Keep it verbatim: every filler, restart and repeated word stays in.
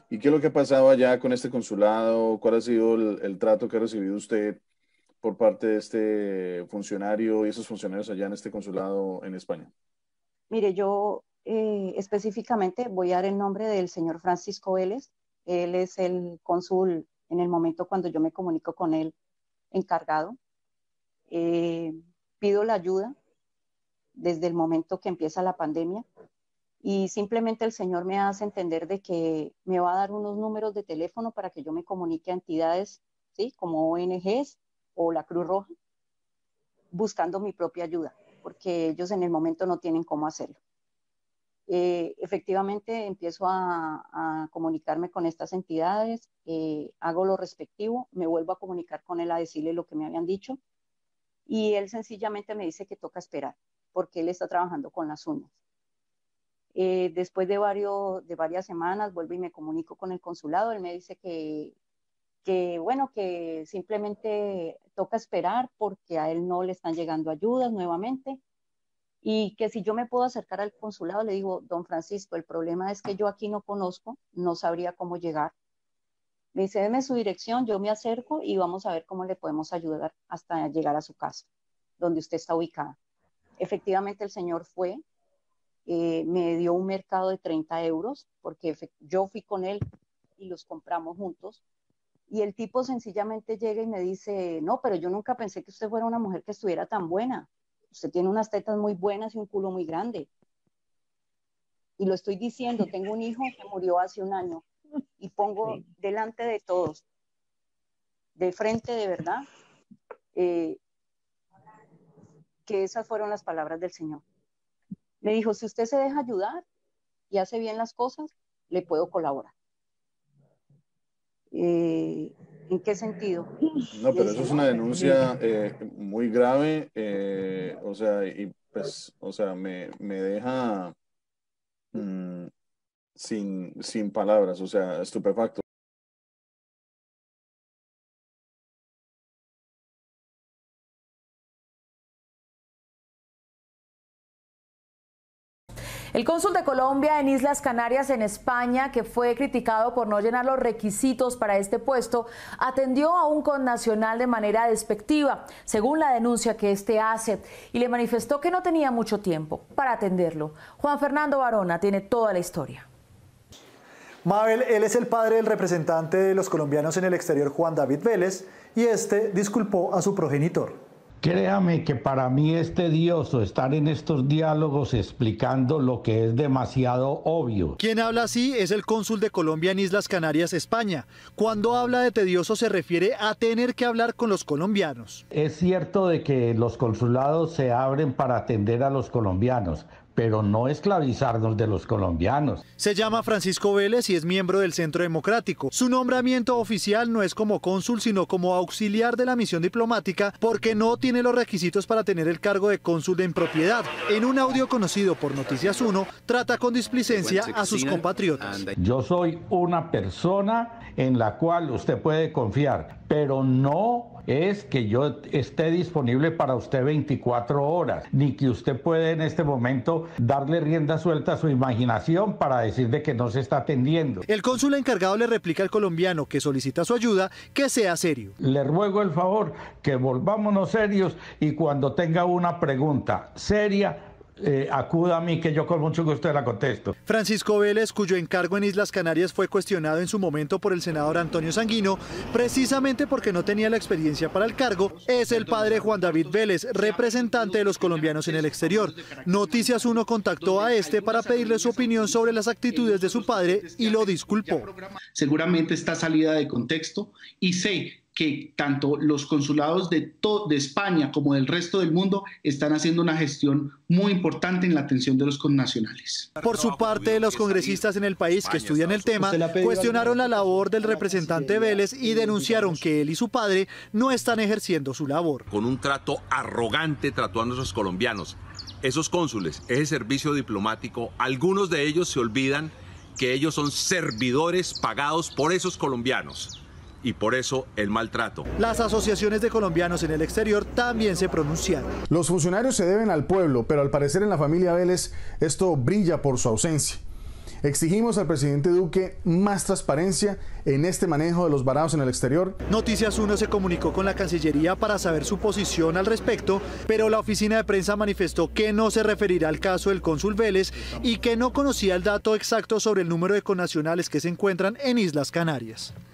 ¿Y qué es lo que ha pasado allá con este consulado? ¿Cuál ha sido el, el trato que ha recibido usted por parte de este funcionario y esos funcionarios allá en este consulado en España? Mire, yo eh, específicamente voy a dar el nombre del señor Francisco Vélez. Él es el cónsul en el momento cuando yo me comunico con él encargado. Eh, pido la ayuda desde el momento que empieza la pandemia y simplemente el señor me hace entender de que me va a dar unos números de teléfono para que yo me comunique a entidades, ¿sí? Como O N Ges o la Cruz Roja, buscando mi propia ayuda, porque ellos en el momento no tienen cómo hacerlo. Eh, efectivamente empiezo a, a comunicarme con estas entidades, eh, hago lo respectivo, me vuelvo a comunicar con él a decirle lo que me habían dicho y él sencillamente me dice que toca esperar porque él está trabajando con las uñas. Eh, después de, varios, de varias semanas vuelvo y me comunico con el consulado, él me dice que, que bueno, que simplemente toca esperar porque a él no le están llegando ayudas nuevamente. Y que si yo me puedo acercar al consulado, le digo, don Francisco, el problema es que yo aquí no conozco, no sabría cómo llegar. Me dice, déme su dirección, yo me acerco y vamos a ver cómo le podemos ayudar hasta llegar a su casa, donde usted está ubicada. Efectivamente, el señor fue, eh, me dio un mercado de treinta euros, porque yo fui con él y los compramos juntos. Y el tipo sencillamente llega y me dice, no, pero yo nunca pensé que usted fuera una mujer que estuviera tan buena. Usted tiene unas tetas muy buenas y un culo muy grande. Y lo estoy diciendo, tengo un hijo que murió hace un año y pongo sí. delante de todos, de frente de verdad, eh, que esas fueron las palabras del Señor. Me dijo, si usted se deja ayudar y hace bien las cosas, le puedo colaborar. Eh, ¿En qué sentido? No, pero eso es una denuncia eh, muy grave, eh, o sea, y pues, o sea, me, me deja mmm, sin, sin palabras, o sea, estupefacto. El cónsul de Colombia en Islas Canarias, en España, que fue criticado por no llenar los requisitos para este puesto, atendió a un connacional de manera despectiva, según la denuncia que éste hace, y le manifestó que no tenía mucho tiempo para atenderlo. Juan Fernando Barona tiene toda la historia. Mabel, él es el padre del representante de los colombianos en el exterior, Juan David Vélez, y este disculpó a su progenitor. Créame que para mí es tedioso estar en estos diálogos explicando lo que es demasiado obvio. Quien habla así es el cónsul de Colombia en Islas Canarias, España. Cuando habla de tedioso se refiere a tener que hablar con los colombianos. Es cierto de que los consulados se abren para atender a los colombianos, pero no esclavizarnos de los colombianos. Se llama Francisco Vélez y es miembro del Centro Democrático. Su nombramiento oficial no es como cónsul, sino como auxiliar de la misión diplomática, porque no tiene los requisitos para tener el cargo de cónsul en propiedad. En un audio conocido por Noticias uno, trata con displicencia a sus compatriotas. Yo soy una persona en la cual usted puede confiar, pero no es que yo esté disponible para usted veinticuatro horas, ni que usted puede en este momento darle rienda suelta a su imaginación para decir de que no se está atendiendo. El cónsul encargado le replica al colombiano que solicita su ayuda que sea serio. Le ruego el favor que volvámonos serios y cuando tenga una pregunta seria, Eh, acuda a mí que yo con mucho gusto la contesto. Francisco Vélez, cuyo encargo en Islas Canarias fue cuestionado en su momento por el senador Antonio Sanguino, precisamente porque no tenía la experiencia para el cargo, es el padre Juan David Vélez, representante de los colombianos en el exterior. Noticias uno contactó a este para pedirle su opinión sobre las actitudes de su padre y lo disculpó. Seguramente está salida de contexto y sé que tanto los consulados de, de España como del resto del mundo están haciendo una gestión muy importante en la atención de los connacionales. Por su parte, los congresistas en el país que estudian el tema cuestionaron la labor del representante Vélez y denunciaron que él y su padre no están ejerciendo su labor. Con un trato arrogante trató a nuestros colombianos. Esos cónsules, ese servicio diplomático, algunos de ellos se olvidan que ellos son servidores pagados por esos colombianos. Y por eso el maltrato. Las asociaciones de colombianos en el exterior también se pronunciaron. Los funcionarios se deben al pueblo, pero al parecer en la familia Vélez esto brilla por su ausencia. Exigimos al presidente Duque más transparencia en este manejo de los varados en el exterior. Noticias uno se comunicó con la Cancillería para saber su posición al respecto, pero la oficina de prensa manifestó que no se referirá al caso del cónsul Vélez y que no conocía el dato exacto sobre el número de connacionales que se encuentran en Islas Canarias.